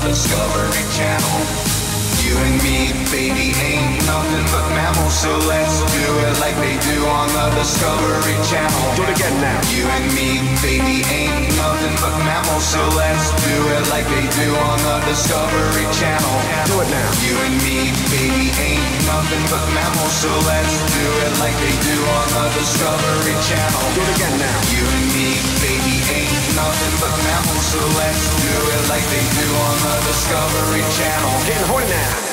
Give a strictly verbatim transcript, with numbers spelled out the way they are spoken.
Discovery Channel. You and me, baby, ain't nothing but mammals, so let's do it like they do on the Discovery Channel. Do it again now. You and me, baby, ain't nothing but mammals, so let's do it like they do on the Discovery Channel. Do it now. You and me, baby, ain't nothing but mammals, so let's do it like they do on the Discovery Channel. Do it again now. You and me, baby, ain't nothing but mammals, so let's do it like they do on the Discovery Channel. Getting horny now.